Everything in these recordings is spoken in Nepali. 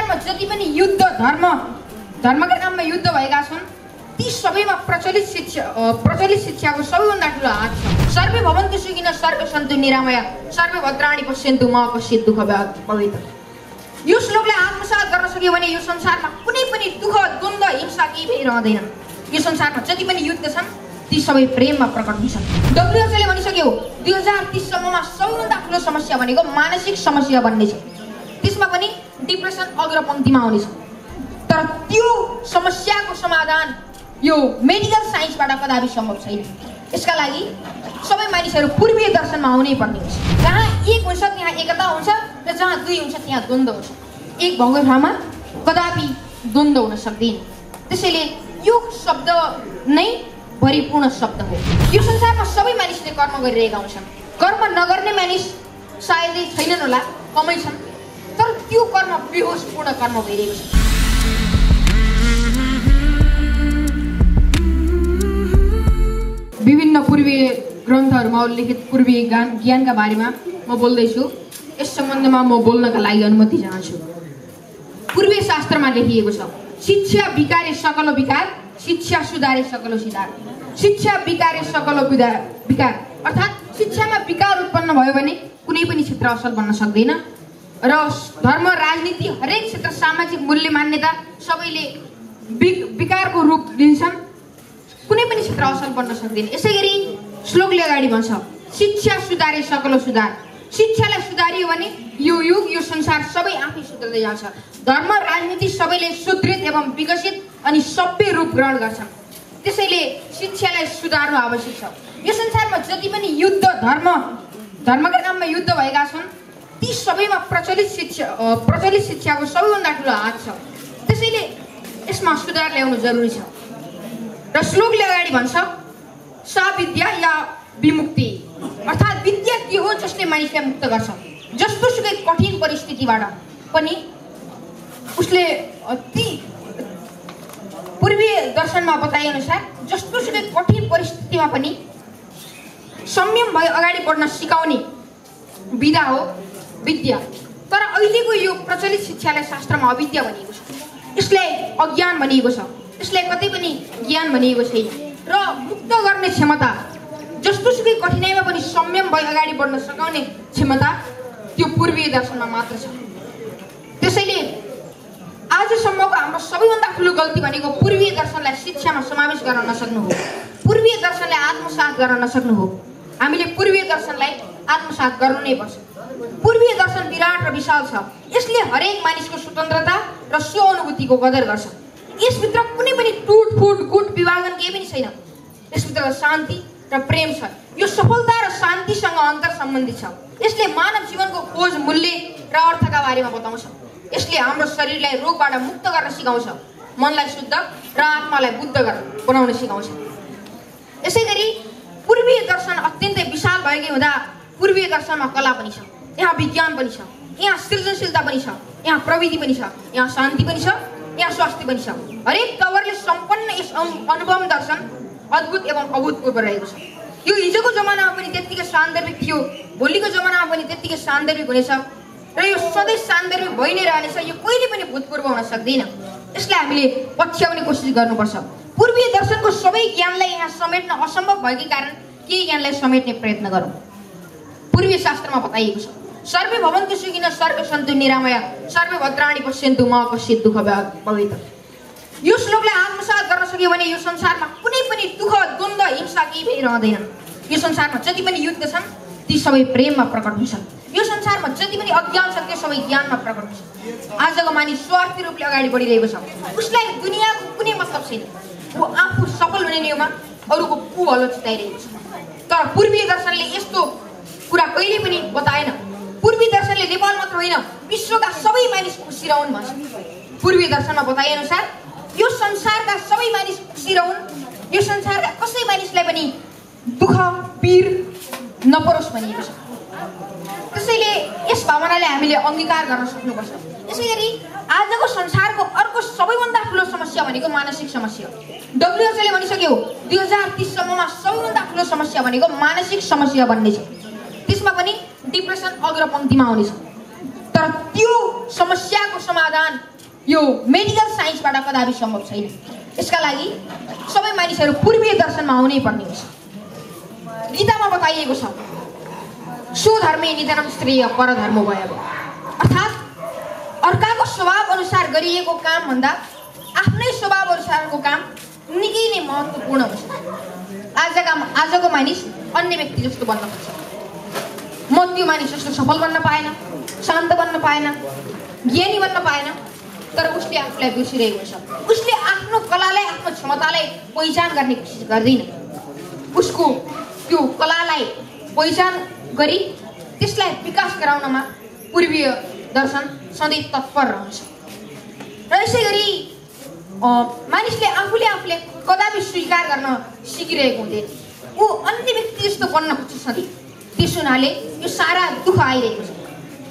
संसारमा जति पनि युद्ध धर्मका नाममा युद्ध भएका छन् ती सबैमा प्रचलित शिक्षाको सबैभन्दा ठुलो हात छ। सर्वे भवन्तु सुखिनः सर्वे सन्तु निरामया सर्वे भद्राणि पश्यन्तु मा कश्चित् दुःख भवेत्। यो श्लोकलाई आत्मसात गर्न सक्यो भने यो संसारमा कुनै पनि दुःख द्वन्द्व हिंसा केही पनि रहँदैन। यो संसारमा जति पनि युद्ध छन् ती सबै प्रेममा प्रकट हुन्छन्। WHO ले भनिसक्यो 2030 सम्ममा सबैभन्दा ठुलो समस्या भनेको मानसिक समस्या बन्ने छ। त्यसमा पनि डिप्रेसन अग्रपंक्तिमा आउनेछ। तर त्यो समस्याको समाधान यो मेडिकल साइन्सबाट कदापि सम्भव छैन। यसका लागि सबै मानिसहरू पूर्वीय दर्शनमा आउनै पर्ने हुन्छ। जहाँ एक हुन्छ त्यहाँ एकता हुन्छ र जहाँ दुई हुन्छ त्यहाँ द्वन्द्व हुन्छ। एक भएको ठाउँमा कदापि द्वन्द्व हुन सक्दैन। त्यसैले यो शब्द नै परिपूर्ण शब्द हो। यो संसारमा सबै मानिसले कर्म गरिरहेका हुन्छन्। कर्म नगर्ने मानिस सायदै छैनन् होला, कमै छन्। तर त्यो कर्म बेहोसपूर्ण कर्म भइरहेको छ। विभिन्न पूर्वीय ग्रन्थहरूमा उल्लेखित पूर्वीय ज्ञानका बारेमा म बोल्दैछु। यस सम्बन्धमा म बोल्नका लागि अनुमति चाहन्छु। पूर्वीय शास्त्रमा लेखिएको छ, शिक्षा विकारे सकल विकार, शिक्षा सुधारे सकल सुधार। शिक्षा विकारे सकल विकार अर्थात् शिक्षामा विकार उत्पन्न भयो भने कुनै पनि क्षेत्र असल बन्न सक्दैन र धर्म राजनीति हरेक क्षेत्र सामाजिक मूल्य मान्यता सबैले विकारको रूप दिन्छन्। कुनै पनि क्षेत्र असल बन्न सक्दैन। यसैगरी श्लोकले अगाडि भन्छ, शिक्षा सुधारे सकल सुधार। शिक्षालाई सुधारियो भने यो युग यो संसार सबै आफै सुध्रिँदै जान्छ। धर्म राजनीति सबैले सुदृढ एवं विकसित अनि सभ्य रूप ग्रहण गर्छन्। त्यसैले शिक्षालाई सुधार्नु आवश्यक छ। यो संसारमा जति पनि युद्ध धर्मका नाममा युद्ध भएका छन् ती सबैमा प्रचलित शिक्षाको सबैभन्दा ठुलो हात छ। त्यसैले यसमा सुधार ल्याउनु जरुरी छ। र श्लोकले अगाडि भन्छ, सा विद्या या विमुक्ति अर्थात् विद्या त्यो हो जसले मानिसलाई मुक्त गर्छ। जस्तो सुकै कठिन परिस्थितिबाट पनि उसले ती पूर्वीय दर्शनमा बताए अनुसार जस्तो सुकै कठिन परिस्थितिमा पनि संयम भई अगाडि बढ्न सिकाउने विधा हो विद्या। तर अहिलेको यो प्रचलित शिक्षालाई शास्त्रमा अविद्या भनिएको छ। यसलाई अज्ञान भनिएको छ। यसलाई कतै पनि ज्ञान भनिएको छैन। र मुक्त गर्ने क्षमता जस्तो सुकै कठिनाइमा पनि संयम भई अगाडि बढ्न सघाउने क्षमता त्यो पूर्वीय दर्शनमा मात्र छ। त्यसैले आजसम्मको हाम्रो सबैभन्दा ठुलो गल्ती भनेको पूर्वीय दर्शनलाई शिक्षामा समावेश गर्न नसक्नु हो। पूर्वीय दर्शनलाई आत्मसात गर्न नसक्नु हो। हामीले पूर्वीय दर्शनलाई आत्मसात गर्नु नै पर्छ। पूर्वीय दर्शन विराट र विशाल छ। यसले हरेक मानिसको स्वतन्त्रता र स्व अनुभूतिको कदर गर्छ। यसभित्र कुनै पनि टुटफुट गुट विभाजन केही पनि छैन। यसभित्र शान्ति र प्रेम छ। यो सफलता र शान्तिसँग अन्तर सम्बन्धित छ। यसले मानव जीवनको खोज मूल्य र अर्थका बारेमा बताउँछ। यसले हाम्रो शरीरलाई रोगबाट मुक्त गर्न सिकाउँछ, मनलाई शुद्ध र आत्मालाई बुद्ध बनाउन सिकाउँछ। यसैगरी पूर्वीय दर्शन अत्यन्तै विशाल भएकै हुँदा पूर्वीय दर्शनमा कला पनि छ, यहाँ विज्ञान पनि छ, यहाँ सृजनशीलता पनि छ, यहाँ प्रविधि पनि छ, यहाँ शान्ति पनि छ, यहाँ स्वास्थ्य पनि छ। हरेक तवरले सम्पन्न यस अनुभव दर्शन अद्भुत एवं अभूतपूर्व रहेको छ। यो हिजोको जमानामा पनि त्यत्तिकै सान्दर्भिक थियो, भोलिको जमानामा पनि त्यत्तिकै सान्दर्भिक हुनेछ र यो सधैँ सान्दर्भिक भइ नै रहनेछ। यो कहिले पनि भूतपूर्व हुन सक्दैन। यसलाई हामीले पछ्याउने कोसिस गर्नुपर्छ। पूर्वीय दर्शनको सबै ज्ञानलाई यहाँ समेट्न असम्भव भएकै कारण केही ज्ञानलाई समेट्ने प्रयत्न गरौँ। पूर्वीय शास्त्रमा बताइएको छ, सर्वे भवन्तु सुखिनः सर्वे सन्तु निरामया सर्वे भद्राणि पश्यन्तु मा कश्चित् दुःख भवेत्। यो श्लोकलाई आत्मसात गर्न सक्यो भने यो संसारमा कुनै पनि दुःख द्वन्द्व हिंसा केही पनि रहँदैन। यो संसारमा जति पनि युद्ध छन् ती सबै प्रेममा प्रकट हुन्छन्। यो संसारमा जति पनि अज्ञान छ त्यो सबै ज्ञानमा प्रकट हुन्छ। आजको मानिस स्वार्थी रूपले अगाडि बढिरहेको छ। उसलाई दुनियाँको कुनै मतलब छैन। ऊ आफू सफल हुने नियममा अरूको कुहलो चिताइरहेको छ। तर पूर्वीय दर्शनले यस्तो कुरा कहिले पनि बताएन। पूर्वीय दर्शनले नेपाल मात्र होइन विश्वका सबै मानिस खुसी रहन् भन्छ। पूर्वीय दर्शनमा बताए अनुसार यो संसारका सबै मानिस खुसी रहन्, यो संसारका कसै मानिसलाई पनि दुःख पीर नपरोस् भनिएको छ। त्यसैले यस भावनाले हामीले अंगीकार गर्न सक्नुपर्छ। यसैगरी आजको संसारको अर्को सबैभन्दा ठुलो समस्या भनेको मानसिक समस्या हो। WHO ले भनिसक्यो 2030 सम्ममा सबैभन्दा ठुलो समस्या भनेको मानसिक समस्या बन्ने छ। त्यसमा पनि डिप्रेसन अग्रपंक्तिमा आउनेछ। तर त्यो समस्याको समाधान यो मेडिकल साइन्सबाट कदापि सम्भव छैन। यसका लागि सबै मानिसहरू पूर्वीय दर्शनमा आउनै पर्ने हुन्छ। गीतामा बताइएको छ स्वधर्मे निधनं श्रेय परधर्म भयव, अर्थात् अर्काको स्वभाव अनुसार गरिएको काम भन्दा आफ्नै स्वभाव अनुसारको काम निकै नै महत्त्वपूर्ण हुन्छ। आजको मानिस अन्य व्यक्ति जस्तो बन्न खोज्छ। म त्यो मानिस जस्तो सफल बन्न पाएन, शान्त बन्न पाएन, ज्ञानी बन्न पाएन, तर उसले आफूलाई बिर्सिरहेको छ। उसले आफ्नो कलालाई, आफ्नो क्षमतालाई पहिचान गर्ने कोसिस गर्दैन। उसको त्यो कलालाई पहिचान गरी त्यसलाई विकास गराउनमा पूर्वीय दर्शन सधैँ तत्पर रहन्छ। र यसै गरी मानिसले आफूले कदापि स्वीकार गर्न सिकिरहेको हुँदैन। ऊ अन्य व्यक्ति जस्तो बन्न खोज्छ सधैँ। त्यस हुनाले यो सारा दुःख आइरहेको छ।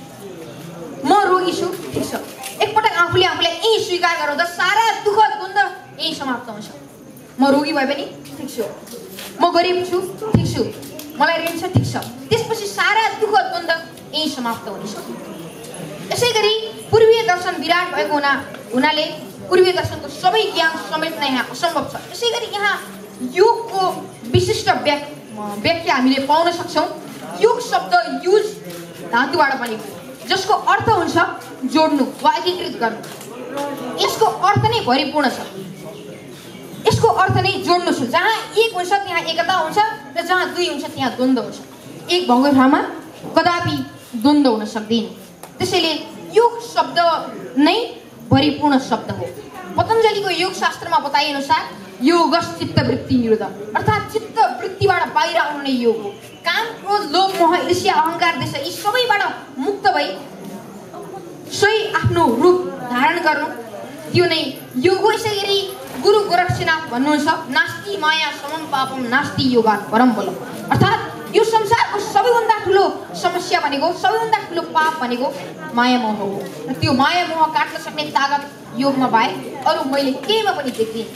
म रोगी छु, ठिक छ, एकपटक आफूले आफूलाई यही स्वीकार गराउँदा सारा दुःख द्वन्द्व यही समाप्त हुन्छ। म रोगी भए पनि ठिक छु, म गरिब छु, ठिक छु, मलाई ऋण छ, ठिक छ, त्यसपछि सारा दुःख द्वन्द्व यही समाप्त हुनेछ। यसै गरी पूर्वीय दर्शन विराट भएको हुनाले पूर्वीय दर्शनको सबै ज्ञान समेट्न यहाँ असम्भव छ। यसै गरी यहाँ योगको विशिष्ट व्याख्या हामीले पाउन सक्छौँ। योग शब्द युज धातुबाट बनेको, जसको अर्थ हुन्छ जोड्नु वा एकीकृत गर्नु। यसको अर्थ नै भरिपूर्ण छ। यसको अर्थ नै जोड्नु छ। जहाँ एक हुन्छ त्यहाँ एकता हुन्छ, र जहाँ दुई हुन्छ त्यहाँ द्वन्द्व हुन्छ। एक भएको ठाउँमा कदापि द्वन्द्व हुन सक्दैन। त्यसैले योग शब्द नै भरिपूर्ण शब्द हो। पतञ्जलिको योग शास्त्रमा बताइएअनुसार योगस् चित्तवृत्ति निरोध, अर्थात् चित्तवृत्तिबाट बाहिर आउनु नै योग हो। काम, क्रोध, लोभ, मोह, ईर्ष्या, अहङ्कार, द्वेष यी सबैबाट मुक्त भई सही आफ्नो रूप धारण गर्नु, त्यो नै योग हो। यसै गरी गुरु गोरक्षनाथ भन्नुहुन्छ नास्ति माया समम पापम नास्ति योगात् परम बलम, अर्थात् यो संसारको सबैभन्दा ठुलो समस्या भनेको, सबैभन्दा ठुलो पाप भनेको माया मोह हो। र त्यो माया मोह काट्न सक्ने तागत योगमा बाहेक अरू मैले केहीमा पनि देख्दिनँ।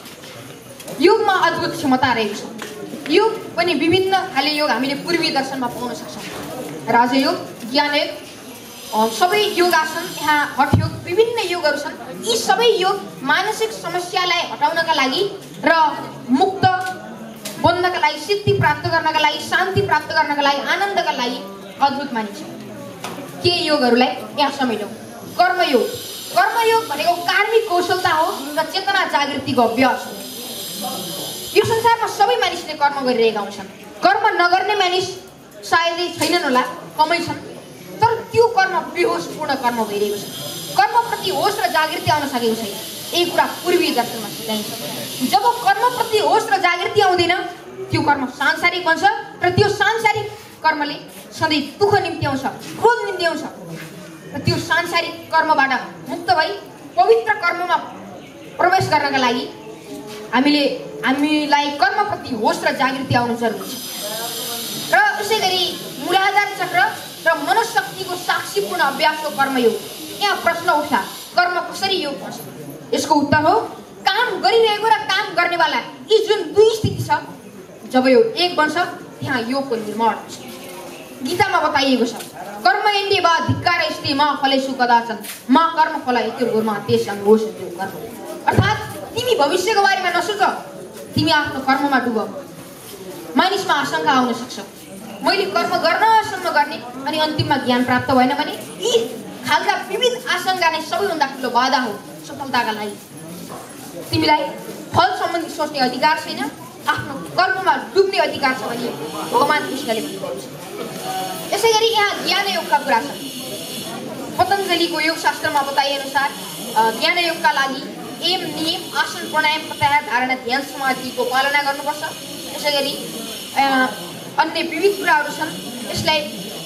योगमा अद्भुत क्षमता रहेको छ। योग पनि विभिन्न खाले योग हामीले पूर्वीय दर्शनमा पाउन सक्छौँ। राजयोग, ज्ञानयोग, सबै योगासन, यहाँ हठयोग, विभिन्न योगहरू छन्। यी सबै योग मानसिक समस्यालाई हटाउनका लागि र मुक्त बन्नका लागि, सिद्धि प्राप्त गर्नका लागि, शान्ति प्राप्त गर्नका लागि, आनन्दका लागि अद्भुत मानिन्छ। के योगहरूलाई यहाँ समेटौँ। कर्मयोग। कर्मयोग भनेको कार्मिक कौशलता हो र चेतना जागृतिको अभ्यास हो। यो संसारमा सबै मानिसले कर्म गरिरहेका हुन्छन्। कर्म नगर्ने मानिस सायदै छैनन् होला, कमै छन्, तर त्यो कर्म बेहोसपूर्ण कर्म भइरहेको छ। कर्मप्रति होस र जागृति आउन सकेको छैन। यही कुरा पूर्वीय दर्शनमा सिकाइन्छ। जब कर्मप्रति होस र जागृति आउँदैन, त्यो कर्म सांसारिक बन्छ र त्यो सांसारिक कर्मले सधैँ दुःख निम्ति आउँछ, क्रोध निम्ति आउँछ। र त्यो सांसारिक कर्मबाट मुक्त भई पवित्र कर्ममा प्रवेश गर्नका लागि हामीलाई कर्मप्रति होस र जागृति आउनु जरुरी छ। र यसै गरी मूलाधार चक्र र मनोशक्तिको साक्षीपूर्ण अभ्यास हो कर्मयोग। यहाँ प्रश्न उठ्ला, कर्म कसरी योग हुन्छ? यसको उत्तर हो काम गरिरहेको र काम गर्नेवाला यी जुन दुई स्थिति छ, जब यो एक बन्छ त्यहाँ योगको निर्माण हुन्छ। गीतामा बताइएको छ कर्म एन्डे वा धिक्कार स्ते मा फलेषु कदाचन मा कर्म फल इत्युर्गुर्मा तेषां होस् त्यो कर्म, अर्थात् तिमी भविष्यको बारेमा नसोच, तिमी आफ्नो कर्ममा डुब। मानिसमा आशंका आउन सक्छ, मैले कर्म गर्नसम्म गर्ने अनि अन्तिममा ज्ञान प्राप्त भएन भने यी खालका विविध आशंका नै सबैभन्दा ठुलो बाधा हो सफलताका लागि। तिमीलाई फल सम्बन्धी सोच्ने अधिकार छैन, आफ्नो कर्ममा डुब्ने अधिकार छ भने भगवान कृष्णले भन्नुहुन्छ। यसै गरी यहाँ ज्ञान योगका कुरा छ। पतञ्जलिको योग शास्त्रमा बताइएअनुसार ज्ञान योगका लागि एम, नियम, आसन, प्राणायाम, प्रत्याहार, धारणा, ध्यान, समाधिको पालना गर्नुपर्छ। यसै गरी अन्य विविध कुराहरू छन्, यसलाई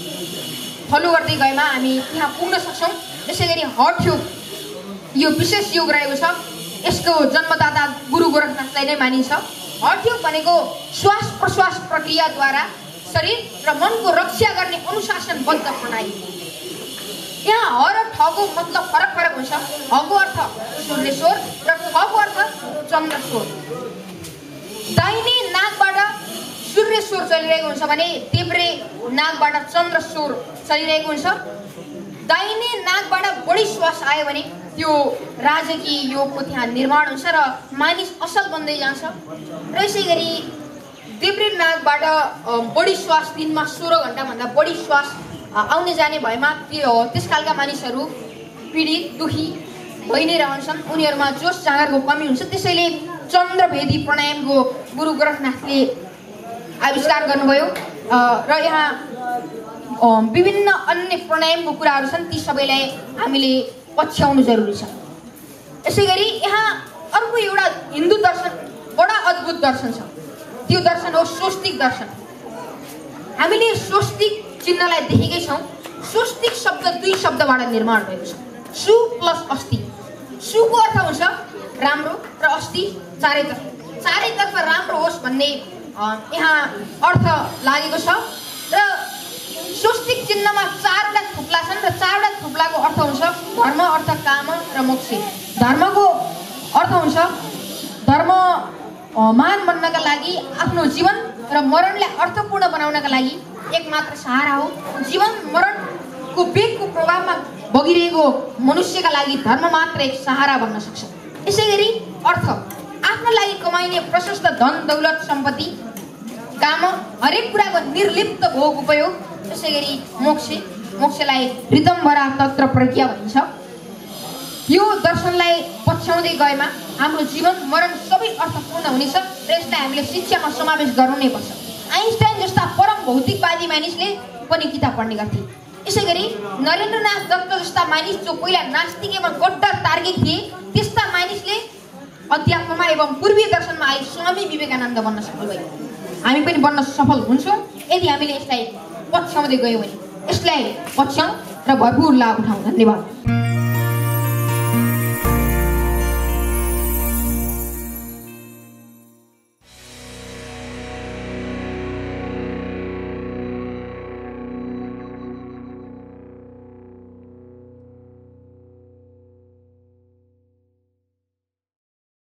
फलो गर्दै गएमा हामी यहाँ पुग्न सक्छौँ। यसै गरी हठ योग यो विशेष योग रहेको छ। यसको जन्मदाता गुरु गोरखनाथलाई नै मानिन्छ। हठ योग भनेको श्वास प्रश्वास प्रक्रियाद्वारा शरीर र मनको रक्षा गर्ने अनुशासनबद्ध प्रणाली। यहाँ ह र ठको मतलब फरक फरक हुन्छ। हको अर्थ सूर्यश्वर र ठको अर्थ चन्द्रश्वर। दाहिने नाकबाट सूर्यश्वर चलिरहेको हुन्छ भने देब्रे नाकबाट चन्द्रश्वर चलिरहेको हुन्छ। दाहिने नाकबाट बढी श्वास आयो भने त्यो राजकीय योगको त्यहाँ निर्माण हुन्छ र मानिस असल बन्दै जान्छ। र यसै गरी देब्रे नाकबाट बढी श्वास दिनमा 16 घण्टाभन्दा बढी श्वास आउने जाने भएमा त्यसकालका मानिसहरू पीडित दुखी भइ नै रहन्छन्, उनीहरूमा जोस जाँगरको कमी हुन्छ। त्यसैले चन्द्रभेदी प्राणायामको गुरु गोरखनाथले आविष्कार गर्नुभयो र यहाँ विभिन्न अन्य प्राणायामको कुराहरू छन्, ती सबैलाई हामीले पछ्याउनु जरुरी छ। यसै गरी यहाँ अर्को एउटा हिन्दू दर्शन बडा अद्भुत दर्शन छ, त्यो दर्शन हो स्वस्तिक दर्शन। हामीले स्वस्तिक चिन्हलाई देखेकै छौँ। स्वस्तिक शब्द 2 शब्दबाट निर्माण भएको छ, सु प्लस अस्ति। सुको अर्थ हुन्छ राम्रो र अस्ति चारैतर्फ राम्रो होस् भन्ने यहाँ अर्थ लागेको छ। र स्वस्तिक चिन्हमा 4वटा थुप्ला छन् र 4वटा थुप्लाको अर्थ हुन्छ धर्म, अर्थ, काम र मोक्ष। धर्मको अर्थ हुन्छ धर्म मान बन्नका लागि आफ्नो जीवन र मरणलाई अर्थपूर्ण बनाउनका लागि एकमात्र सहारा हो। जीवन मरणको वेगको प्रभावमा बगिरहेको मनुष्यका लागि धर्म मात्र एक सहारा बन्न सक्छ। यसै गरी अर्थ आफ्नो लागि कमाइने प्रशस्त धन दौलत सम्पत्ति काम हरेक कुराको निर्लिप्त भोग उपयोग। त्यसै गरी मोक्षलाई ऋतम्भरा तत्र प्रज्ञा भनिन्छ। यो दर्शनलाई पछ्याउँदै गएमा हाम्रो जीवन मरण सबै अर्थपूर्ण हुनेछ र यसलाई हामीले शिक्षामा समावेश गर्नु नै पर्छ। आइन्स्टाइन जस्ता परम भौतिकवादी मानिसले पनि किताब पढ्ने गर्थे। यसै गरी नरेन्द्रनाथ दत्त जस्ता मानिस जो पहिला नास्तिक एवं गड्डर तार्किक थिए, त्यस्ता मानिसले अध्यात्ममा एवं पूर्वीय दर्शनमा आई स्वामी विवेकानन्द बन्न सफल भए। हामी पनि बन्न सफल हुन्छौँ यदि हामीले यसलाई पछ्याउँदै गयौँ भने। यसलाई पछ्याउँ र भरपूर लाभ उठाउँ। धन्यवाद।